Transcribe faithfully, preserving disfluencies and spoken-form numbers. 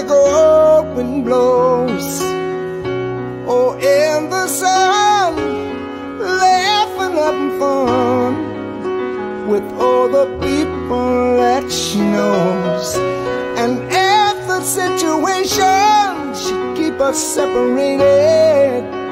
the cold wind blows, or in the sun, laughing having fun with all the people that she knows. And if the situation should keep us separated,